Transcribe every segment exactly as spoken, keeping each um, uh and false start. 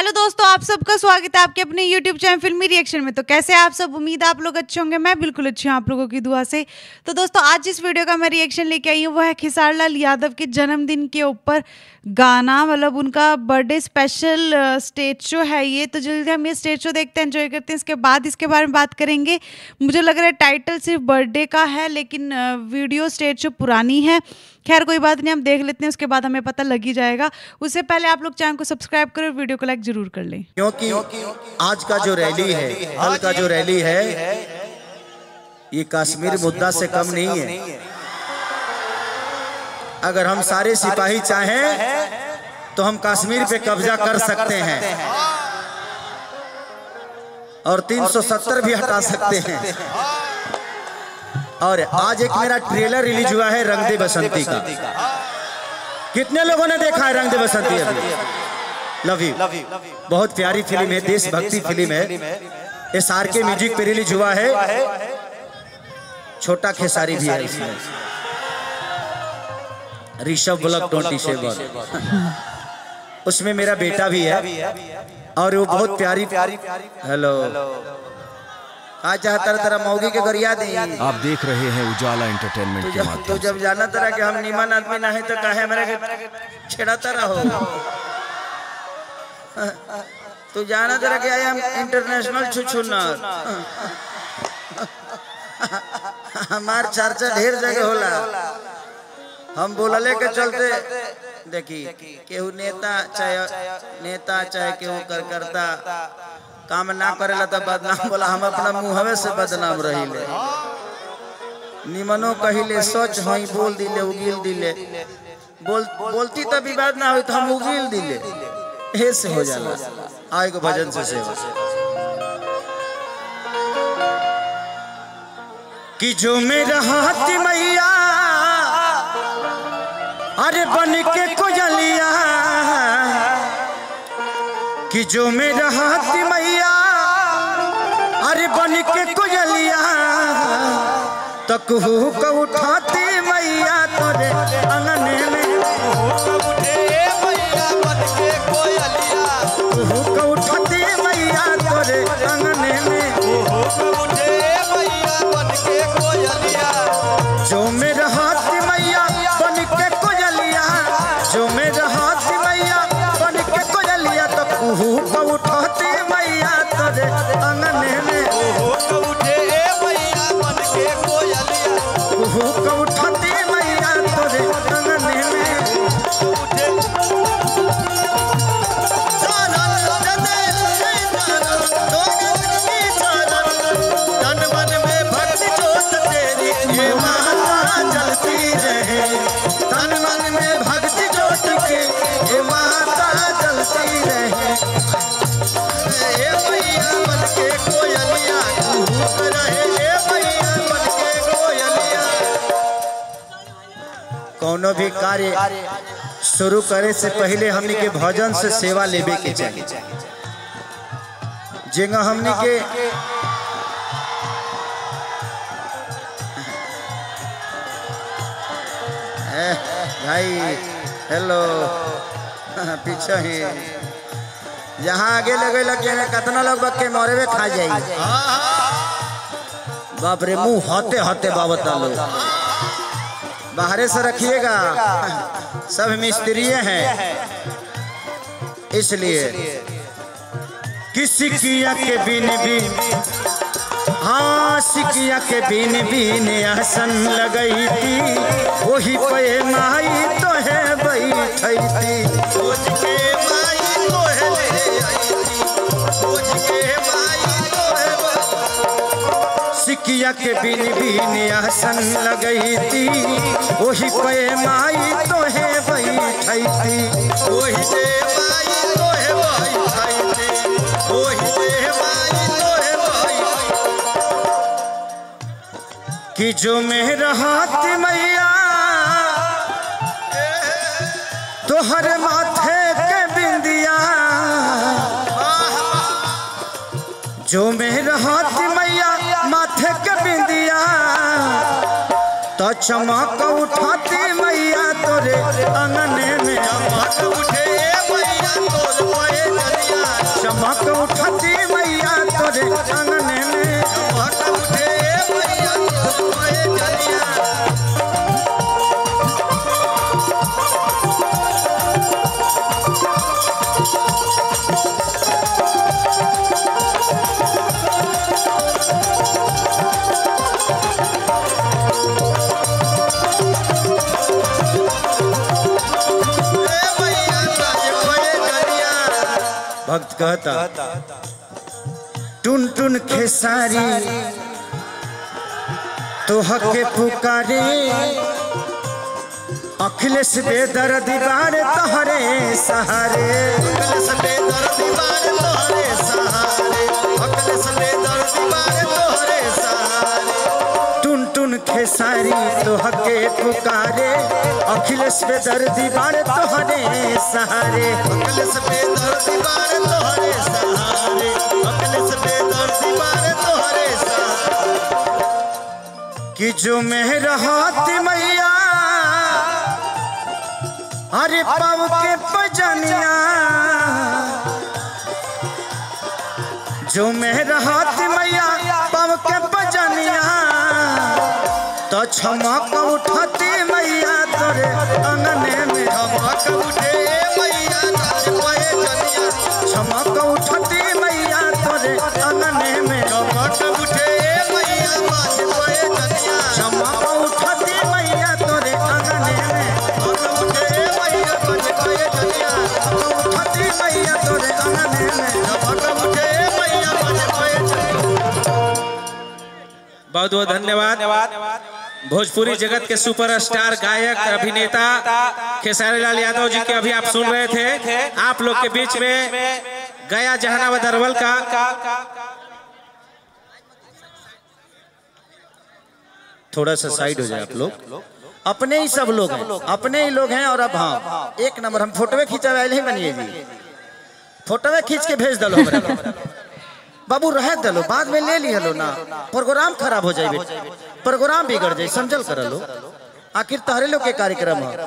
Hello दोस्तों, आप सबका स्वागत है आपके अपने यूट्यूब चैनल फिल्मी रिएक्शन में। तो कैसे आप सब, उम्मीद है आप लोग अच्छे होंगे। मैं बिल्कुल अच्छी हूँ आप लोगों की दुआ से। तो दोस्तों आज जिस वीडियो का मैं रिएक्शन लेके आई हूँ वो है खेसारी लाल यादव के जन्मदिन के ऊपर गाना, मतलब उनका बर्थडे स्पेशल स्टेज शो है ये। तो जल्दी हम ये स्टेज शो देखते हैं, एंजॉय करते हैं, इसके बाद इसके बारे में बात करेंगे। मुझे लग रहा है टाइटल सिर्फ बर्थडे का है लेकिन वीडियो स्टेज शो पुरानी है। खैर कोई बात नहीं, हम देख लेते हैं, उसके बाद हमें पता लग ही जाएगा। उससे पहले आप लोग चैनल को सब्सक्राइब करें, वीडियो को लाइक जरूर कर लें, क्योंकि आज का जो रैली है, कल का जो रैली है, ये कश्मीर मुद्दा से कम नहीं है। अगर हम सारे सिपाही चाहें तो हम कश्मीर पे कब्जा कर सकते हैं और तीन सौ सत्तर भी हटा सकते हैं। और आज एक मेरा ट्रेलर रिलीज हुआ है रंग दे बसंती का। कितने लोगों ने देखा है रंग दे बसंती? अभी लव यू। बहुत प्यारी फिल्म है, देशभक्ति फिल्म है। एस आर के म्यूजिक पे रिलीज हुआ है। छोटा खेसारी भी है इसमें, ऋषभ ब्लॉक ट्वेंटी सेवन उसमें मेरा बेटा भी है और वो बहुत प्यारी प्यारी हेलो आज चाहता तरह मौगी के गरिया दे। आप देख रहे हैं उजाला एंटरटेनमेंट के माध्यम तो जब जाना तरह के हम निमन आदमी ना है तो काहे हमारे के छेड़ा तरह हो। तो जाना तरह के आए हम इंटरनेशनल छुछुनर। हमार चर्चा ढेर जगह होला। हम बोलले के चलते देखी केहू नेता चाहे नेता चाहे केहू कर करता काम ना करेला तो बदनाम बोला। हम अपना मुँहवे से बदनाम रहिले। निमनो कहिले सच हई बोल दिले उगिल दिले बोल बोलती तो विवाद ना हो तो हम उगिल दिले ऐसे हो जाला। आए को भजन से सेवा कि जो मेरा हाथ मैया अरे बन के कोयलिया कि जो मेरा हाथ मैया अरे बन के कोयलिया तक हु को उठाती मैया तोरे अंगन में हु को उठाती मैया तोरे अंगन में जो मेरा हाथ मैया बन के कोयलिया जो मेरा हाथ मैया बन के कोयलिया तक हु को उठाती मैया तोरे अंगन में हु को उठाती मैया तोरे अंगन में तन मन में भक्ति जोत तेरी ये माता जलती रहे। तन मन में भक्ति जोत के ये माता जलती रहे। ए मैया बन के कोयलिया तू रहे। ए मैया बन के कोयलिया। कोनो भी कार्य शुरू करे से पहले हमनी के भजन से सेवा लेवे के चाहिए। जेंगा हमनी के भाई हेलो पीछे ही जहाँ आगे लगे लगे कितना लोग बक्के मोरे में खा जाएंगे। बाप रे मुंह होते होते बाबता लोग बाहरे से रखिएगा, सब मिस्त्री हैं इसलिए कि सिकिया के बिन बिन हाँ सिकिया के बिन बिन आसन लगई थी वही पे माई तो है बैठी थी। सोच के माई तो है ले आई थी, सोच के माई तो है सिकिया के बिन बिन आसन लगई थी वही पे माई तो है बैठी थी। वही पे माई तो है बैठी थी, वही पे माई तो है कि जो मेरा हाथ मैया तोहर माथे के बिंदिया जो मेरा हाथ मैया माथे के बिंदिया तो चमक उठाती मैया तोरे अंगने में चमक उठे मैया तोरे भक्त कहता टुन टुन खेसारी तो हके पुकारे अखिलेश बेदर्दी बारे तोहरे सहारे अखिलेश बेदर्दी बारे तोहरे सहारे अखिलेश बेदर्दी बारे तोहरे सहारे टुन टुन खेसारी तो हके पुकारे अखिलेश बेदर्दी बारे तोहरे सहारे अखिलेश बेदर्दी बारे तोहरे सहारे अखिलेश बेदर्दी बारे तोहरे सहारे कि जो मेहरहाती मैया अरे पाव के पजनिया जो मेहरहात मैया पाव के पजनिया तो छमक उठती मैया तोरे अंगने में छमक उठे मैया तोरे जनिया छमक उठती मैया तोरे अंगने में छमक उठे मैया तोरे जनिया छमक उठती मैया तोरे अंगने में बहुत बहुत धन्यवाद। भोजपुरी जगत के सुपरस्टार गायक अभिनेता खेसारी लाल यादव जी के अभी आप सुन रहे थे। आप लोग के बीच में गया जहानाबाद अरवल का थोड़ा सा साइड हो जाए आप लोग। अपने ही सब लोग हैं, अपने ही लोग हैं। और अब हाँ एक नंबर हम फोटोवे खींचा वाले ही बनिए जी, फोटोवे खींच के भेज दलो बाबू रह दलो, बाद में ले ली हलो ना, प्रोग्राम खराब हो जाए, प्रोग्राम बिगड़ जाए, समझल कर लो। आखिर तहरे लोग के कार्यक्रम है।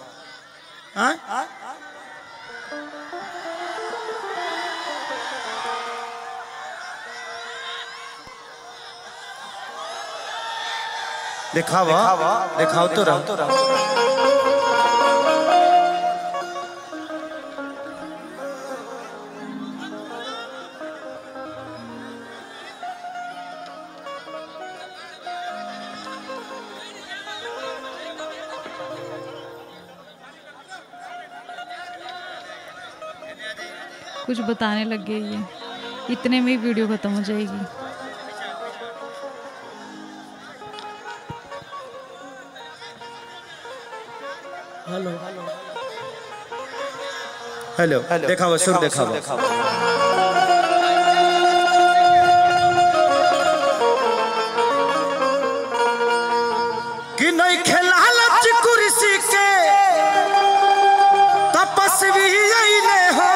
दिखावा दिखाओ तो रहो। कुछ बताने लग गए ये, इतने में ही वीडियो खत्म हो जाएगी। हेलो हेलो देखावा सुर देखावा। कि नहीं खेलालच कुर्सी के तपस्वी आइले हो।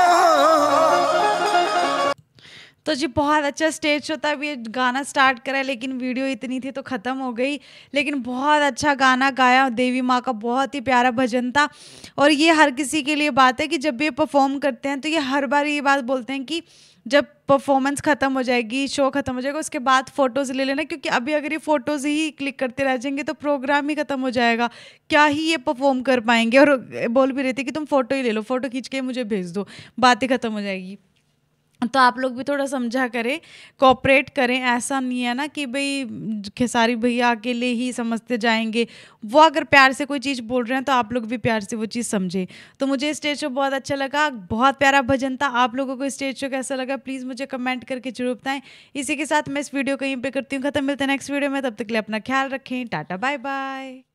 तो जी बहुत अच्छा स्टेज शो था। अभी ये गाना स्टार्ट करा लेकिन वीडियो इतनी थी तो ख़त्म हो गई। लेकिन बहुत अच्छा गाना गाया, देवी माँ का बहुत ही प्यारा भजन था। और ये हर किसी के लिए बात है कि जब ये परफॉर्म करते हैं तो ये हर बार ये बात बोलते हैं कि जब परफॉर्मेंस ख़त्म हो जाएगी, शो ख़त्म हो जाएगा, उसके बाद फ़ोटोज़ ले लेना, क्योंकि अभी अगर ये फ़ोटोज़ ही क्लिक करते रह जाएंगे तो प्रोग्राम ही ख़त्म हो जाएगा, क्या ही ये परफॉर्म कर पाएंगे। और बोल भी रहे थे कि तुम फ़ोटो ही ले लो, फ़ोटो खींच के मुझे भेज दो, बातें ख़त्म हो जाएगी। तो आप लोग भी थोड़ा समझा करें, कोऑपरेट करें। ऐसा नहीं है ना कि भाई खेसारी भैया अकेले ही समझते जाएंगे। वो अगर प्यार से कोई चीज़ बोल रहे हैं तो आप लोग भी प्यार से वो चीज़ समझें। तो मुझे स्टेज शो बहुत अच्छा लगा, बहुत प्यारा भजन था। आप लोगों को स्टेज शो कैसा लगा प्लीज़ मुझे कमेंट करके जरूर बताएं। इसी के साथ मैं इस वीडियो को यहीं पे करती हूँ ख़त्म। मिलते हैं नेक्स्ट वीडियो में, तब तक के लिए अपना ख्याल रखें। Tata bye by.